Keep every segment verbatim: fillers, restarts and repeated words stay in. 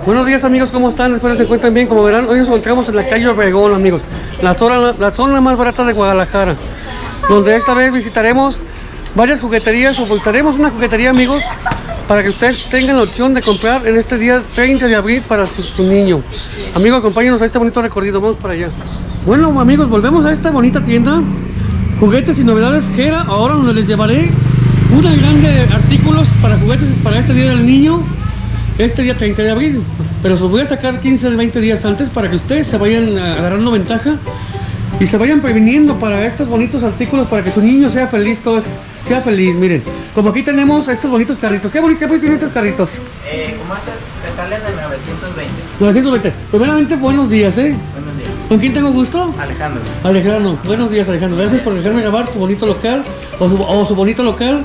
Buenos días amigos, ¿cómo están? Espero que se encuentren bien. Como verán, hoy nos encontramos en la calle Obregón, amigos, la zona, la zona más barata de Guadalajara, donde esta vez visitaremos varias jugueterías o visitaremos una juguetería, amigos, para que ustedes tengan la opción de comprar en este día treinta de abril para su, su niño. Amigos, acompáñenos a este bonito recorrido, vamos para allá. Bueno amigos, volvemos a esta bonita tienda, juguetes y novedades Gera, ahora donde les llevaré una grande artículos para juguetes para este día del niño, este día treinta de abril, pero se los voy a sacar quince a veinte días antes para que ustedes se vayan agarrando ventaja y se vayan previniendo para estos bonitos artículos para que su niño sea feliz, todo sea feliz. Miren, como aquí tenemos estos bonitos carritos. ¿Qué bonito tienen estos carritos? Eh, como estas te salen en novecientos veinte. novecientos veinte. Primeramente, buenos días, ¿eh? Buenos días. ¿Con quién tengo gusto? Alejandro. Alejandro, buenos días Alejandro. Gracias por dejarme grabar tu bonito local o su, o su bonito local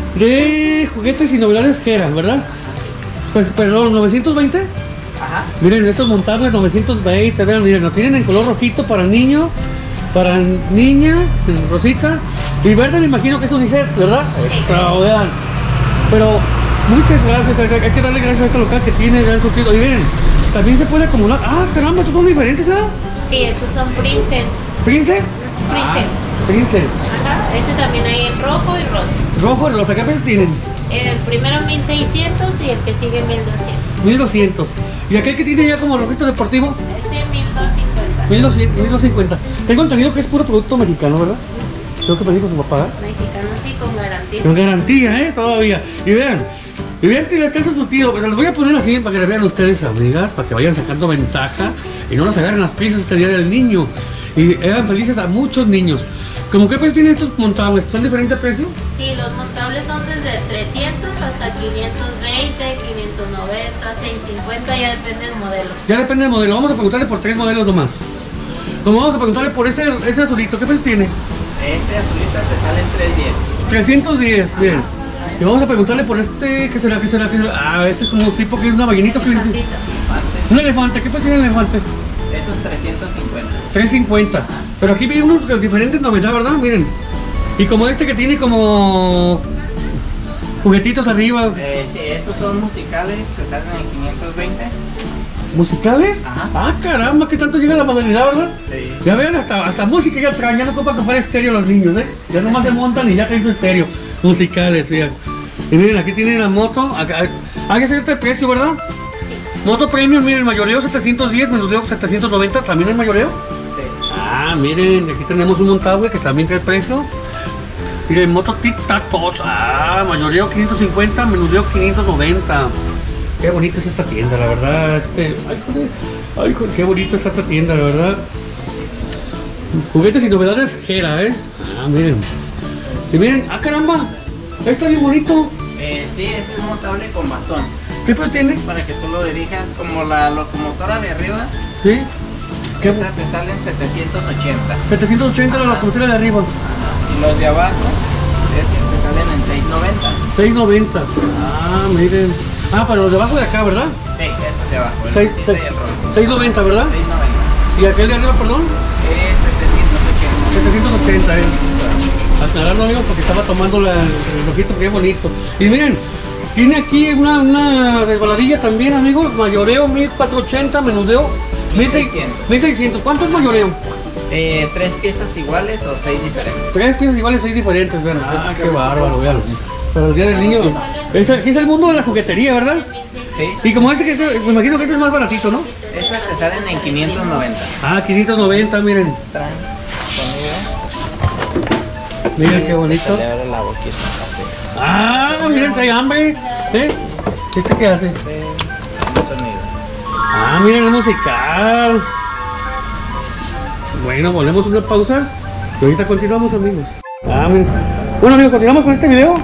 de juguetes y novedades Gera, ¿verdad? Pues, perdón, ¿novecientos veinte? Ajá. Miren, estos montables novecientos veinte, vean, miren, lo tienen en color rojito para niño, para niña, rosita, y verde me imagino que es unisex, ¿verdad? Eso, vean. Pero, muchas gracias, hay que darle gracias a este local que tiene gran surtido. Y miren, también se puede acumular. Ah, caramba, estos son diferentes, ¿verdad? Sí, estos son Princess. ¿Princess? Princess. Ah, Princess. Ajá, ese también hay en rojo y rosa. Rojo y rosa, ¿qué precio tienen? El primero mil seiscientos y el que sigue mil doscientos. mil doscientos. ¿Y aquel que tiene ya como rojito deportivo? Ese mil doscientos cincuenta. mil doscientos cincuenta. Tengo entendido que es puro producto mexicano, ¿verdad? Creo que me dijo su papá. Mexicano, sí, con garantía. Con garantía, ¿eh? Todavía. Y vean, y vean que está su tío. Pues los voy a poner así para que le vean ustedes, amigas, para que vayan sacando ventaja y no nos agarren las prisas este día del niño. Y hagan felices a muchos niños. ¿Cómo qué precio tienen estos montables? ¿Son diferentes precios? Sí, los montables son desde trescientos hasta quinientos veinte, quinientos noventa, seiscientos cincuenta, ya depende del modelo. Ya depende del modelo. Vamos a preguntarle por tres modelos nomás. Como vamos a preguntarle por ese, ese azulito, ¿qué precio tiene? Ese azulito te sale en trescientos diez. trescientos diez, bien. Y vamos a preguntarle por este, ¿qué será? ¿Qué será? ¿Qué será? Ah, este es como un tipo que es una ballenita. ¿Qué dice? Un elefante, ¿qué precio tiene el elefante? Esos trescientos cincuenta. trescientos cincuenta. Pero aquí vi unos de diferentes novedades, ¿verdad? Miren. Y como este que tiene como juguetitos arriba. Eh, sí, esos son musicales que salen en quinientos veinte. ¿Musicales? Ajá. Ah, caramba, ¿qué tanto llega la modernidad, verdad? Sí. Ya vean, hasta, hasta música ya traen, ya no ocupan comprar estéreo los niños, ¿eh? Ya nomás se montan y ya traen su estéreo. Musicales, vean. Y miren, aquí tienen la moto. Acá, hay que hacer este precio, ¿verdad? Moto Premium, miren, el mayoreo setecientos diez, menudeo setecientos noventa, ¿también es mayoreo? Sí. Ah, miren, aquí tenemos un montable que también trae precio. Miren, moto Tic Tac dos, ah, mayoreo quinientos cincuenta, menudeo quinientos noventa. Qué bonita es esta tienda, la verdad, este, ay, joder, ay, joder, qué bonita está esta tienda, la verdad. Juguetes y novedades Gera, ¿eh? Ah, miren. Y miren, ah, caramba, está bien bonito. Eh, sí, ese es montable con bastón. ¿Qué precio tiene? Para que tú lo dirijas como la locomotora de arriba. ¿Sí? ¿Qué? Esa te sale en setecientos ochenta. setecientos ochenta la locomotora de arriba. Ajá. Y los de abajo, esos te salen en seiscientos noventa. seiscientos noventa. Ah, miren. Ah, para los de abajo de acá, ¿verdad? Sí, esos de abajo. El seis- rosita seis- y el rojo. seiscientos noventa, ¿verdad? seiscientos noventa. ¿Y aquel de arriba, perdón? Es setecientos ochenta. setecientos ochenta, eh. Aclararlo, amigos, porque estaba tomando la, el ojito, qué bonito. Y miren, tiene aquí una, una resbaladilla también, amigos. Mayoreo mil cuatrocientos ochenta, menudeo mil seiscientos. ¿Cuánto es mayoreo? Eh, tres piezas iguales o seis diferentes. Tres piezas iguales, seis diferentes, vean. Ah, qué bárbaro, vean. Pero el día del niño, es, aquí es el mundo de la juguetería, ¿verdad? Sí. Y como dice que este, me imagino que este es más baratito, ¿no? Esas te salen en quinientos noventa. Ah, quinientos noventa, miren. Traen sonido. Miren qué bonito. Le abre la boquita. Ah, miren, trae hambre. ¿Eh? ¿Este qué hace? Así. El sonido. Ah, miren el musical. Bueno, volvemos a una pausa y ahorita continuamos, amigos. Ah, miren. Bueno, amigos, continuamos con este video.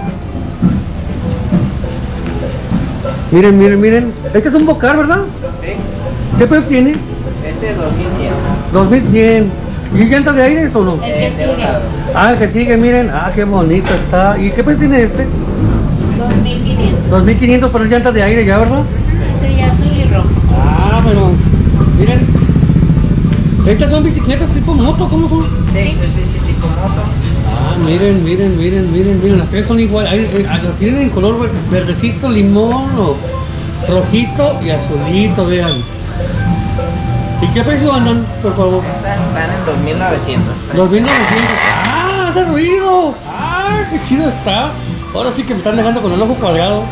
Miren, miren, miren. Este es un Bocar, ¿verdad? Sí. ¿Qué precio tiene? Este es dos mil cien. dos mil cien. ¿Y llantas de aire o no? El que Eh, de un sigue. lado. Ah, el que sigue, miren. Ah, qué bonito está. ¿Y qué precio tiene este? dos mil quinientos. dos mil quinientos por llantas de aire ya, ¿verdad? Ese ya azul y rojo. Ah, pero miren. Estas son bicicletas tipo moto, ¿cómo son? Sí, es bicicleta moto. Ah, miren, miren, miren, miren, miren, las tres son iguales. Hay- hay- Las tienen en color ver- verdecito, limón o rojito y azulito, vean. ¿Y qué precio andan, por favor? Estas están en dos mil novecientos. dos mil novecientos. ¡Ah! ¡Hace ruido! ¡Ah! ¡Qué chido está! Ahora sí que me están dejando con el ojo cuadrado.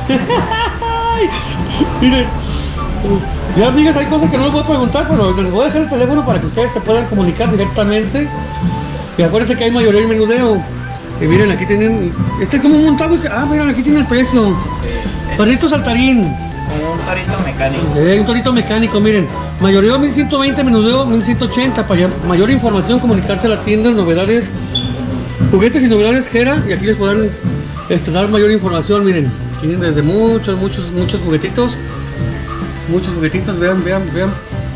Miren. Ya, amigas, hay cosas que no les voy a preguntar, pero les voy a dejar el teléfono para que ustedes se puedan comunicar directamente. Y acuérdense que hay mayoría y menudeo. Y miren, aquí tienen... Este es como un montado. Ah, miren, aquí tiene el precio. Sí, Perrito saltarín. un torito mecánico. Eh, un torito mecánico, miren. Mayoreo mil ciento veinte, menudeo mil ciento ochenta. Para ya- mayor información, comunicarse a la tienda, novedades, juguetes y novedades Gera. Y aquí les podrán este, dar mayor información. Miren, tienen desde muchos, muchos, muchos juguetitos. Muchos juguetitos, vean, vean, vean.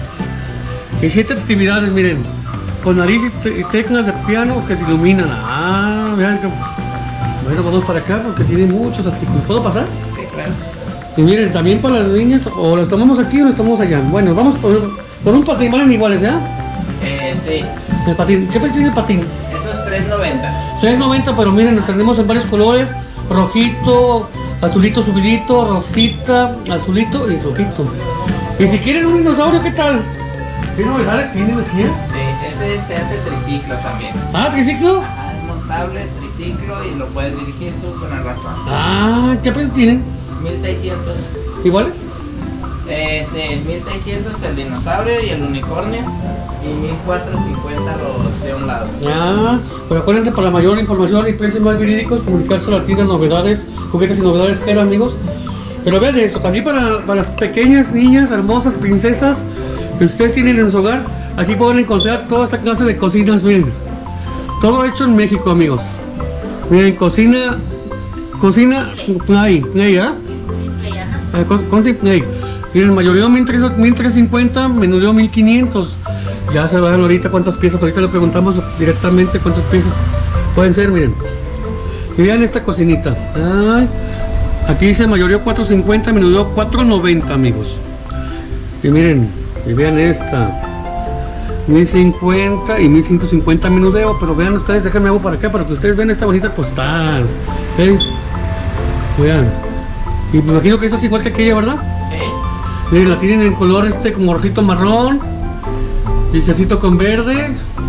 Y siete actividades, miren. Con nariz y, te- y teclas de piano que se iluminan. Ah, vean que... Bueno, vamos para acá porque tiene muchos artículos. ¿Puedo pasar? Sí, claro. Y miren, también para las niñas, o las tomamos aquí o las tomamos allá. Bueno, vamos por, por un patín, valen iguales, ¿ya? Eh, sí, El patín, ¿qué precio tiene el patín? esos tres noventa. seis noventa, pero miren, lo tenemos en varios colores. Rojito, azulito, subidito, rosita, azulito y rojito. Y si quieren un dinosaurio, ¿qué tal? ¿Qué novedades tienen aquí? Sí, ese se hace triciclo también. Ah, triciclo. Ajá, es montable, triciclo y lo puedes dirigir tú con el ratón. Ah, ¿qué precio tienen? mil seiscientos. ¿Iguales? Este, mil seiscientos el dinosaurio y el unicornio. Y mil cuatrocientos cincuenta los de un lado. Ah, pero acuérdense, para mayor información y precios más verídicos, comunicarse a la tienda novedades, juguetes y novedades que eran, amigos. Pero vean eso, también para, para las pequeñas niñas, hermosas, princesas que ustedes tienen en su hogar, aquí pueden encontrar toda esta clase de cocinas, miren. Todo hecho en México, amigos. Miren, cocina, cocina, Play, Play, ¿ah? Simple, ajá. Eh, con- con Play. Miren, mayoreo mil trescientos cincuenta, menudeo mil quinientos. Ya se van ahorita cuántas piezas, ahorita le preguntamos directamente cuántas piezas pueden ser, miren. Y vean esta cocinita. Ay, aquí dice mayoreo cuatrocientos cincuenta, menudeo cuatrocientos noventa, amigos. Y miren, y vean esta. mil cincuenta y mil ciento cincuenta menudeo, pero vean ustedes, déjenme algo para acá para que ustedes vean esta bonita postal. ¿Eh? Vean. Y me imagino que esta es igual que aquella, ¿verdad? Sí. Miren, la tienen en color este como rojito marrón, lisecito con verde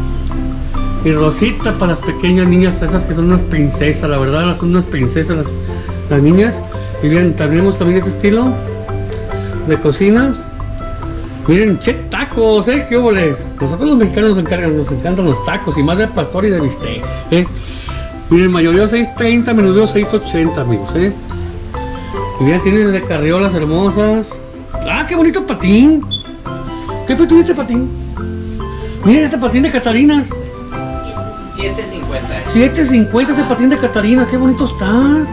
y rosita para las pequeñas niñas, esas que son unas princesas, la verdad, son unas princesas las, las niñas. Y bien, tenemos también este estilo de cocina. Miren, che tacos, eh, qué ole. Nosotros los mexicanos nos encargan, nos encantan los tacos y más de pastor y de bistec, eh. Miren, mayoreo seis treinta, menudeo seis ochenta, amigos, eh. Y bien, tienen de carriolas hermosas. ¡Ah, qué bonito patín! ¿Qué precio tiene este patín? Miren este patín de Catarinas. siete cincuenta. siete cincuenta ese patín de Catarinas, qué bonito está.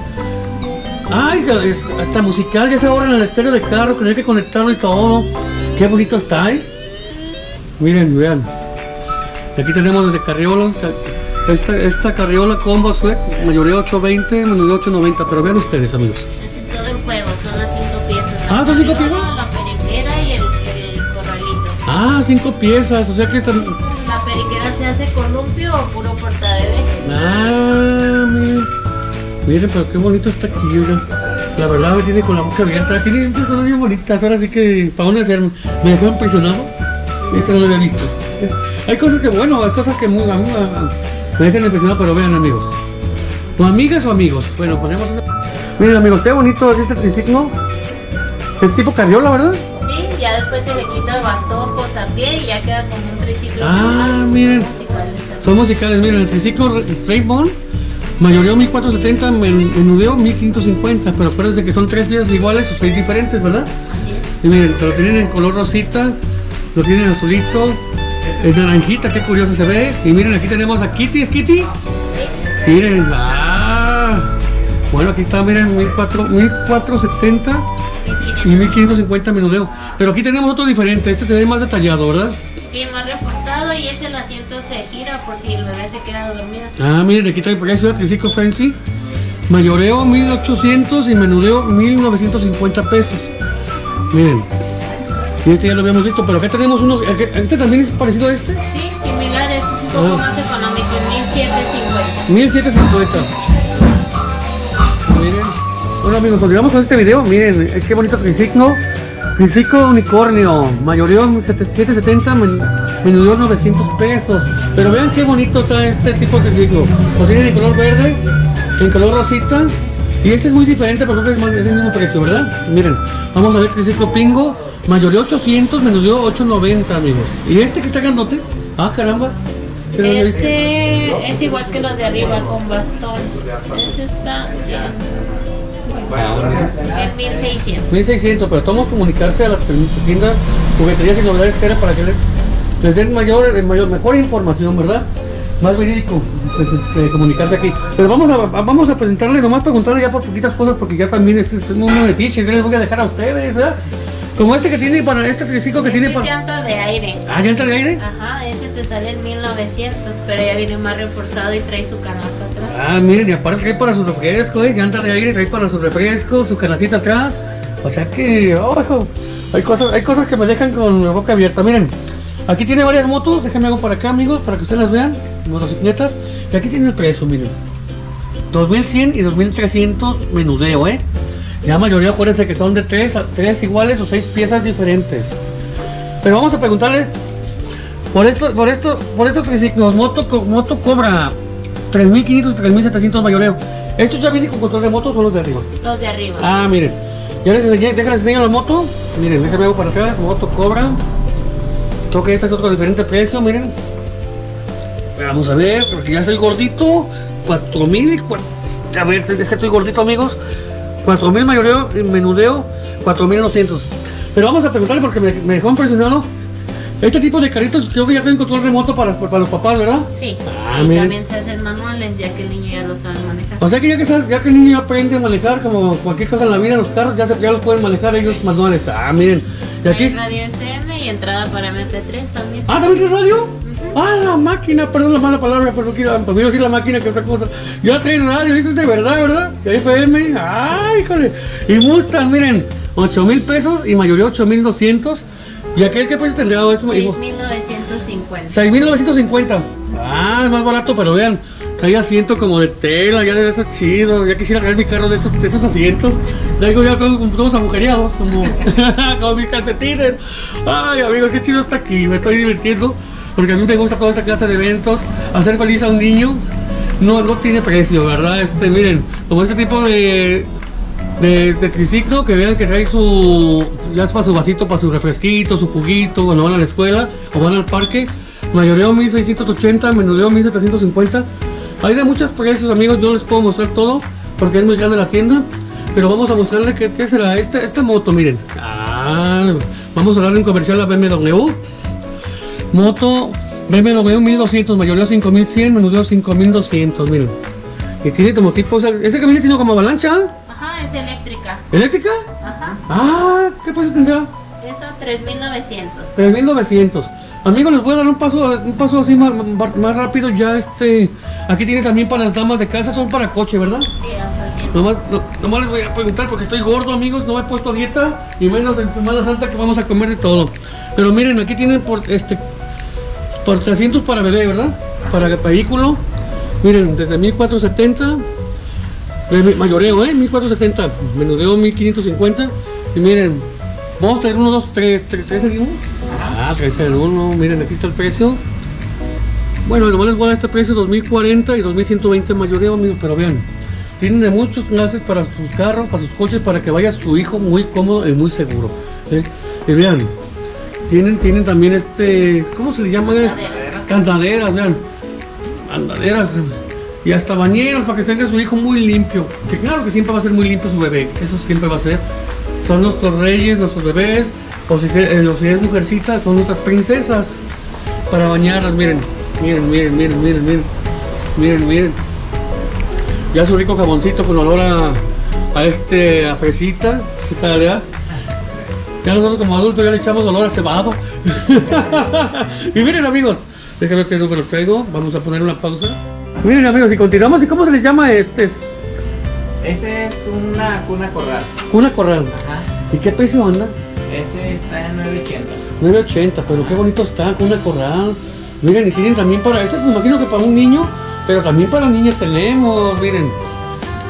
Ay, es hasta musical, ya se ahorran el estéreo de carro, que hay que conectarlo y todo. Qué bonito está, ¿eh? Miren, vean. Aquí tenemos desde carriolas. Esta, esta carriola combo suite, mayoreo ocho veinte, menudeo ocho noventa, pero vean ustedes, amigos. Ese es todo el juego, son las cinco piezas. Ah, la ¿son cinco carriola, piezas? La periquera y el, el corralito. Ah, cinco piezas, o sea que están... La periquera se hace columpio o puro portabebé. Ah, miren. Miren, pero qué bonito está aquí, oigan. La verdad me tiene con la boca abierta. Tiene cosas bien bonitas. Ahora sí que, ¿para dónde hacer? Me dejó impresionado. Esto no lo había visto. Hay cosas que, bueno, hay cosas que muy, a mí, a- me dejan impresionado, pero vean, amigos. ¿O amigas o amigos? Bueno, ponemos una... Miren, amigos, qué bonito es este triciclo. Es tipo carriola, ¿verdad? Sí, ya después se le quita el bastón, posapié y ya queda como un triciclo. Ah, normal, miren. musicales también. Son musicales, miren, el triciclo Rainbow, mayoreo mil cuatrocientos setenta, men- menudeo mil quinientos cincuenta, pero acuérdense que son tres piezas iguales o seis diferentes, ¿verdad? Así es. Y miren, lo tienen en color rosita, lo tienen azulito, en naranjita, qué curioso se ve. Y miren, aquí tenemos a Kitty, ¿es Kitty? Sí. Miren, ah, bueno, aquí está, miren, mil cuatrocientos setenta y mil quinientos cincuenta menudeo. Pero aquí tenemos otro diferente, este se ve más detallado, ¿verdad? Sí, más reforzado y ese el asiento se gira por si el bebé se queda dormido. Ah, miren, aquí trae precio de triciclo fancy. Mayoreo mil ochocientos y menudeo mil novecientos cincuenta pesos. Miren. Y este ya lo habíamos visto, pero acá tenemos uno. ¿Este también es parecido a este? Sí, similar, este es un poco Ah. más económico, en mil setecientos cincuenta. mil setecientos cincuenta. Miren. Bueno amigos, continuamos con este video. Miren, qué bonito triciclo. Triciclo unicornio, mayoría setecientos setenta, men menudeo novecientos pesos. Pero vean qué bonito está este tipo de triciclo. Lo tienen en color verde, en color rosita. Y este es muy diferente, pero creo que es, más, es el mismo precio, ¿verdad? Miren, vamos a ver triciclo pingo, mayoría ochocientos, menudeo ochocientos noventa, amigos. Y este que está grandote, ah caramba. Ese es igual que los de arriba con bastón. Ese está en... En mil seiscientos. mil seiscientos, pero tomo comunicarse a las tiendas, jugueterías y novedades que era para que les, les den mayor, mayor, mejor información, ¿verdad? Más verídico de, de comunicarse aquí. Pero vamos a, vamos a presentarle, nomás preguntarle ya por poquitas cosas, porque ya también este es un metiche, yo les voy a dejar a ustedes, ¿verdad? Como este que tiene para este triciclo que tiene para... llanta de aire. Ah, llanta de aire. Ajá, ese te sale en mil novecientos, pero ya viene más reforzado y trae su canasta atrás. Ah, miren, y aparte trae para su refresco, eh, llanta de aire, trae para su refresco, su canacita atrás. O sea que, ojo, hay cosas, hay cosas que me dejan con la boca abierta. Miren, aquí tiene varias motos, déjenme algo por acá, amigos, para que ustedes las vean, motocicletas. Y aquí tiene el precio, miren, dos mil cien y dos mil trescientos menudeo, eh. Ya mayoría acuérdense que son de tres, tres iguales o seis piezas diferentes. Pero vamos a preguntarle por esto, por esto, por estos triciclos. Moto, moto cobra tres mil quinientos y tres mil setecientos mayoreo. ¿Estos ya vienen con control remoto o son los de arriba? Los de arriba. Ah, miren. Ya les enseñé, déjenles enseñar la moto. Miren, déjenme algo para atrás. Moto cobra. Creo que este es otro diferente precio, miren. Vamos a ver, porque ya soy gordito. cuatro mil. A ver, es que estoy gordito, amigos. cuatro mil mayoreo, menudeo, cuatro mil doscientos. Pero vamos a preguntarle porque me, me dejó impresionado. Este tipo de carritos creo que ya tienen control remoto para, para los papás, ¿verdad? Sí. Ah, y miren. también se hacen manuales ya que el niño ya lo sabe manejar. O sea que ya que, ya que el niño aprende a manejar como cualquier cosa en la vida, los carros ya, se, ya los pueden manejar ellos manuales. Ah, miren. Y aquí hay radio F M y entrada para M P tres también. Ah, ¿también tiene radio? Uh-huh. Ah, la máquina, perdón la mala palabra, pero no quiero, pues yo decir la máquina que otra cosa. Ya trae radio, dices de verdad, ¿verdad? F M, ay, híjole. Y Mustang, miren, ocho mil pesos y mayoría ocho mil doscientos. ¿Y aquel qué precio tendría eso? seis mil novecientos cincuenta. seis mil novecientos cincuenta. Ah, es más barato, pero vean, trae asiento como de tela, ya de esos chidos. Ya quisiera traer mi carro de esos, de esos asientos. Traigo ya todos, todos agujereados, como, como mis calcetines. Ay, amigos, qué chido está aquí, me estoy divirtiendo. Porque a mí me gusta toda esta clase de eventos. Hacer feliz a un niño no, no tiene precio, ¿verdad? Este, miren, como este tipo de, de, de triciclo, que vean que trae su, ya es para su vasito, para su refresquito, su juguito, cuando van a la escuela o van al parque. Mayoreo mil seiscientos ochenta, menudeo mil setecientos cincuenta. Hay de muchos precios, amigos, no les puedo mostrar todo porque es muy grande la tienda. Pero vamos a mostrarle qué, qué será esta, esta moto, miren. Ah, vamos a darle un comercial a B M W. Moto B M W mil doscientos, mayoría cinco mil cien, menudeo cinco mil doscientos, miren. Y tiene como tipo, o sea, ese que viene siendo como avalancha. Ajá, es eléctrica. ¿Eléctrica? Ajá. Ah, ¿qué precio tendrá? Esa tres mil novecientos. tres mil novecientos. Amigos, les voy a dar un paso, un paso así más, más rápido. Ya este, aquí tiene también para las damas de casa, son para coche, ¿verdad? Sí, hasta Nomás, no, nomás les voy a preguntar porque estoy gordo, amigos, no me he puesto dieta y menos en Semana Santa que vamos a comer de todo. Pero miren, aquí tienen por este por trescientos para bebé, ¿verdad? Para el vehículo. Miren, desde mil cuatrocientos setenta de mayoreo, ¿eh? mil cuatrocientos setenta, menudeo mil quinientos cincuenta. Y miren, vamos a tener uno, dos, tres, tres, tres en uno. Ah, tres en uno, miren, aquí está el precio. Bueno, nomás les voy a dar este precio, dos mil cuarenta y dos mil ciento veinte mayoreo, amigos, pero vean. Tienen de muchos clases para sus carros, para sus coches, para que vaya su hijo muy cómodo y muy seguro, ¿eh? Y vean, tienen, tienen también este, ¿cómo se le llama? Candaderas. Candaderas, vean, candaderas y hasta bañeros para que tenga su hijo muy limpio. Que claro que siempre va a ser muy limpio su bebé, eso siempre va a ser. Son nuestros reyes, nuestros bebés, o si, se, eh, o si es mujercita, son nuestras princesas para bañarlas, miren, miren, miren, miren, miren, miren, miren, miren. Ya su rico jaboncito con olor a, a este, a fresita, ¿qué tal, ya? Ya nosotros como adultos ya le echamos olor a cebado. Y miren, amigos, déjenme ver qué número traigo, vamos a poner una pausa. Miren, amigos, y continuamos, ¿y cómo se les llama este? Ese es una cuna corral. Cuna corral. Ajá. ¿Y qué precio anda? Ese está en nueve ochenta. nueve ochenta, pero qué bonito está, cuna corral. Miren, y tienen también para, este me imagino que para un niño, pero también para niños tenemos, miren.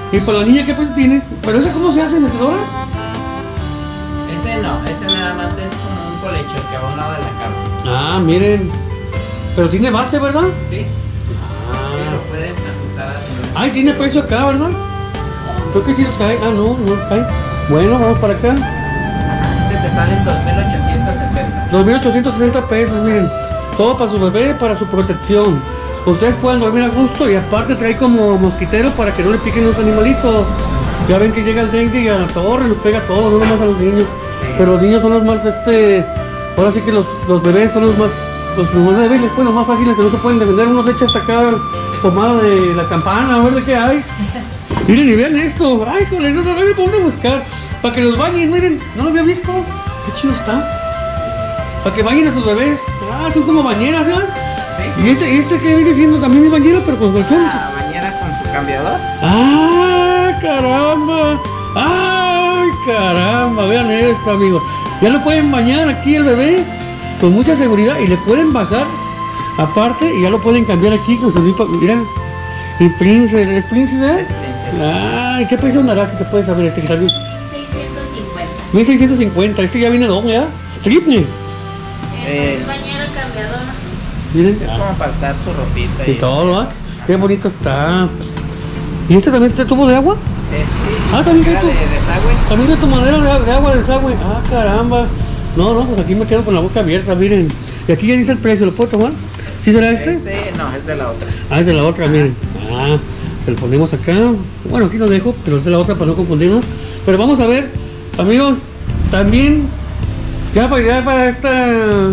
¿Y para la niña qué precio tiene? ¿Pero ese cómo se hace, metedora? Ese no, ese nada más es como un colecho que va a un lado de la cama. Ah, miren. Pero tiene base, ¿verdad? Sí. Ah. Sí, lo puedes ajustar a tu... Ay, tiene precio acá, ¿verdad? Creo que sí lo trae. Ah, no, no lo trae. Bueno, vamos para acá. Este te sale en dos mil ochocientos sesenta. dos mil ochocientos sesenta pesos, miren. Todo para su bebé, para su protección. Ustedes pueden dormir a gusto y aparte trae como mosquitero para que no le piquen los animalitos. Ya ven que llega el dengue y a la torre los pega a todos, no nomás a los niños. Sí. Pero los niños son los más, este... Ahora sí que los, los bebés son los más... Los más débiles, pues, los más frágiles que no se pueden defender. Uno se echa hasta acá pomada de la campana, a ver de qué hay. Miren y vean esto. Ay, joder, no, no, no me pongo a buscar. Para que los bañen, miren. No lo había visto. Qué chido está. Para que bañen a sus bebés. Ah, son como bañeras, ¿verdad? Sí. Y este, este que viene siendo también es bañera, pero con colchón. La bañera con su cambiador. ¡Ah, caramba! ¡Ay, caramba! Vean esto, amigos. Ya lo pueden bañar aquí el bebé con mucha seguridad y le pueden bajar aparte y ya lo pueden cambiar aquí con su lipa. Miren, y Prince, ¿es Prince? ¿Eh? Es princesa. Ay, ¿qué precio andará si se puede saber este que está bien? seiscientos cincuenta. mil seiscientos cincuenta, este ya viene doble, ¿eh? Triple. Eh. Es bañera cambiadora. Miren. Es como para estar su ropita. Y todo, ¿ah? Qué bonito está. ¿Y este también te tubo de agua? Eh, sí. Ah, también Era esto. de desagüe. También de tu madera de, de agua de desagüe. Ah, caramba. No, no, pues aquí me quedo con la boca abierta, miren. Y aquí ya dice el precio, ¿lo puedo tomar? ¿Sí será este? Ese no, es de la otra. Ah, es de la otra, miren. Ah, se lo ponemos acá. Bueno, aquí lo dejo, pero es de la otra para no confundirnos. Pero vamos a ver, amigos, también, ya para llegar para esta...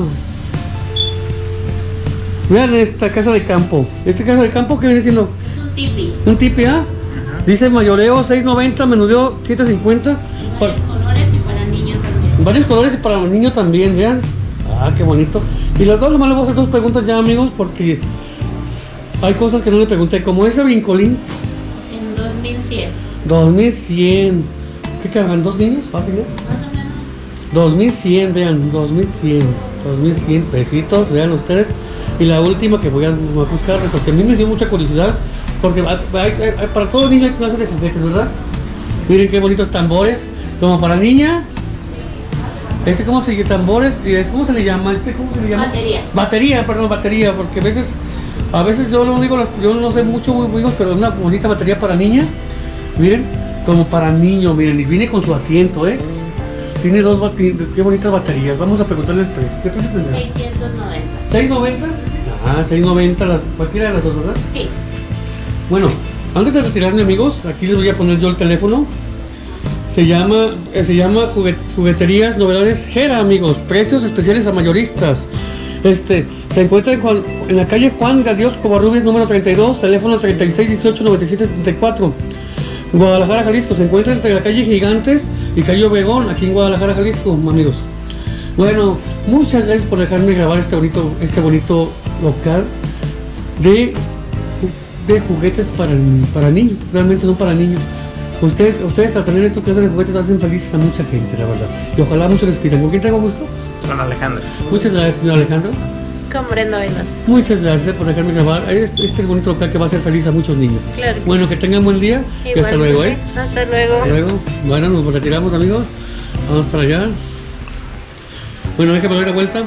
Vean esta casa de campo. Esta casa de campo, ¿qué viene siendo? Es un tipi. Un tipi, ¿ah? Dice mayoreo seis noventa, menudeo siete cincuenta. Varios colores y para niños también. Varios colores y para los niños también, vean. Ah, qué bonito. Y los dos nomás les voy a hacer dos preguntas ya, amigos, porque hay cosas que no le pregunté. Como ese brincolín, En dos mil cien. dos mil cien. ¿Qué cagan? ¿Dos niños? Fácil, ¿no? Más o menos. dos mil cien, vean, dos mil cien. dos mil cien pesitos, vean ustedes. Y la última que voy a buscar, porque a mí me dio mucha curiosidad. Porque hay, hay, hay, para todo niño hay clases de juguetes, ¿verdad? Miren qué bonitos tambores. Como para niña. Este, ¿cómo se llama? Tambores. ¿Cómo se le llama? Este, ¿cómo se le llama? Batería. Batería, perdón, batería. Porque a veces, a veces yo no digo, yo no sé mucho, muy amigos, pero una bonita batería para niña. Miren, como para niño, miren. Y viene con su asiento, ¿eh? Tiene dos baterías, qué bonitas baterías. Vamos a preguntarle el precio. ¿Qué precio tendrá? seiscientos noventa. ¿seis noventa? Ah, seis noventa, las, cualquiera de las dos, ¿verdad? Sí. Bueno, antes de retirarme, amigos, aquí les voy a poner yo el teléfono. Se llama, eh, se llama juguet, Jugueterías Novedades Gera, amigos. Precios especiales a mayoristas. Este, se encuentra en, Juan, en la calle Juan de Dios Covarrubias número treinta y dos, teléfono treinta y seis dieciocho noventa y siete setenta y cuatro. Guadalajara, Jalisco. Se encuentra entre la calle Gigantes y calle Obregón, aquí en Guadalajara, Jalisco, amigos. Bueno, muchas gracias por dejarme grabar este bonito, este bonito local de, de juguetes para, para niños. Realmente son para niños. Ustedes, ustedes al tener estos clases de juguetes hacen felices a mucha gente, la verdad. Y ojalá muchos les pidan. ¿Con quién tengo gusto? Con Alejandro. Muchas gracias, señor Alejandro. Con Brenda Venas. Muchas gracias por dejarme grabar este, este bonito local que va a hacer feliz a muchos niños. Claro. Bueno, que tengan buen día y hasta luego, ¿eh? Hasta luego. Hasta luego. Bueno, nos retiramos, amigos. Vamos para allá. Bueno, déjame dar la vuelta.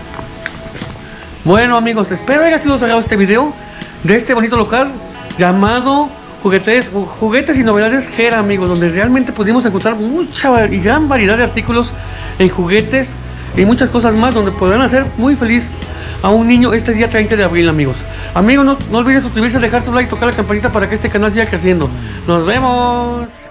Bueno, amigos, espero haya sido sacado este video de este bonito local llamado Juguetes, Juguetes y Novedades Gera, amigos, donde realmente pudimos encontrar mucha y gran variedad de artículos en juguetes y muchas cosas más donde podrán hacer muy feliz a un niño este día treinta de abril, amigos. Amigos, no, no olviden suscribirse, dejar su like, tocar la campanita para que este canal siga creciendo. Nos vemos.